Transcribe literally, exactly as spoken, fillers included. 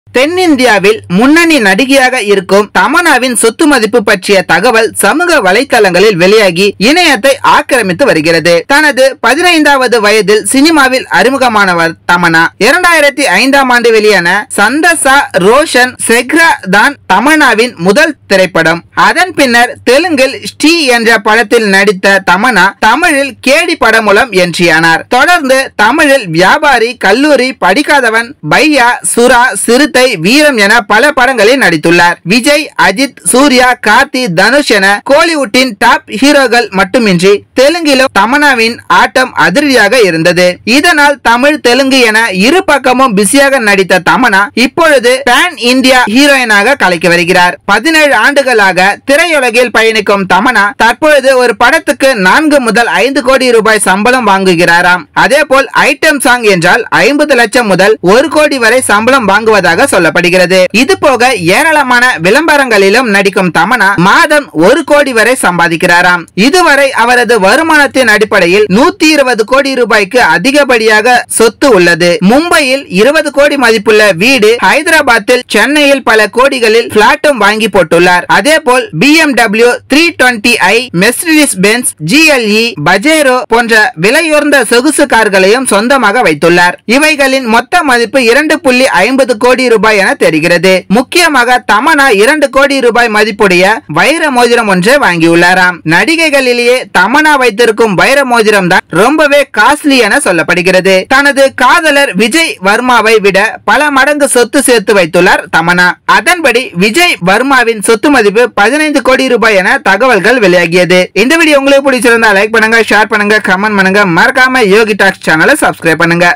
தென்னிந்தியாவில் முன்னணி நடிகையாக இருக்கும் தமன்னாவின் சொத்து மதிப்பு பற்றிய தகவல் சமூக வலைதளங்களில் வெளியாகி இணையத்தை ஆக்கிரமித்து வருகிறது. தனது பதினைந்தாவது வயதில் சினிமாவில் அறிமுகமானவர் தமன்னா. இரண்டாயிரத்தி ஐந்தாம் ஆண்டு வெளியான சந்தசா ரோஷன் செக்ரா தான் தமன்னாவின் முதல் திரைப்படம். அதன் பின்னர் தெலுங்கில் ஸ்ரீ என்ற படத்தில் நடித்த தமன்னா தமிழில் கேடி படம் மூலம் என்ட்ரியானார். தொடர்ந்து தமிழில் வியாபாரி, கல்லூரி, படிக்காதவன், பையா, சுறா, சிறுத்தை, வீரம் என பல படங்களில் நடித்துள்ளார். விஜய், அஜித், சூர்யா, கார்த்தி, தனுஷ் என கோலிவுட்டின் டாப் ஹீரோக்கள் மட்டுமின்றி தெலுங்கிலும் தமன்னாவின் ஆட்டம் அதிரடியாக இருந்தது. இதனால் தமிழ், தெலுங்கு என இரு பக்கமும் பிஸியாக நடித்த தமன்னா இப்பொழுது பேன் இந்தியா ஹீரோயினாக கலக்கி வருகிறார். பதினேழு ஆண்டுகளாக திரையுலகில் பயணிக்கும் தமன்னா தற்பொழுது ஒரு படத்துக்கு நான்கு முதல் ஐந்து கோடி ரூபாய் சம்பளம் வாங்குகிறாராம். அதே போல் ஐட்டம் சாங் என்றால் ஐம்பது லட்சம் முதல் ஒரு கோடி வரை சம்பளம் வாங்குவதாக சொல்லப்படுகிறது. இது போக ஏராளமான விளம்பரங்களிலும் நடிக்கும் தமன்னா மாதம் ஒரு கோடி வரை சம்பாதிக்கிறாராம். இதுவரை அவரது வருமானத்தின் அடிப்படையில் நூத்தி இருபது கோடி ரூபாய்க்கு அதிகப்படியாக சொத்து உள்ளது. மும்பையில் இருபது கோடி மதிப்புள்ள வீடு, ஹைதராபாத்தில், சென்னையில் பல கோடிகளில் பிளாட்டும் வாங்கி போட்டுள்ளார். அதே போல் B M W three twenty I, Mercedes Benz, G L E, Pajero போன்ற விலையுயர்ந்த சொகுசு கார்களையும் சொந்தமாக வைத்துள்ளார். இவைகளின் மொத்த மதிப்பு இரண்டு புள்ளி ஐம்பது கோடி ரூபாய் என தெரிகிறது. முக்கியமாக தமன்னா இரண்டு கோடி ரூபாய் மதிப்புடைய வைர மோதிரம் ஒன்றை வாங்கியுள்ளாராம். நடிகைகளிலேயே தமன்னா வைத்திருக்கும் வைர மோதிரம் தான் ரொம்பவே காஸ்ட்லி என சொல்லப்படுகிறது. தனது காதலர் விஜய் வர்மாவை விட பல மடங்கு சொத்து சேர்த்து வைத்துள்ளார் தமன்னா. அதன்படி விஜய் வர்மாவின் சொத்து மதிப்பு பதினைந்து கோடி ரூபாய் என தகவல்கள் வெளியாகியது. இந்த வீடியோ உங்களுக்கு பிடிச்சிருந்தா லைக் பண்ணுங்க, ஷேர் பண்ணுங்க, கமெண்ட் பண்ணுங்க. மறக்காம யோகி டாக்ஸ் சேனலை சப்ஸ்கிரைப் பண்ணுங்க.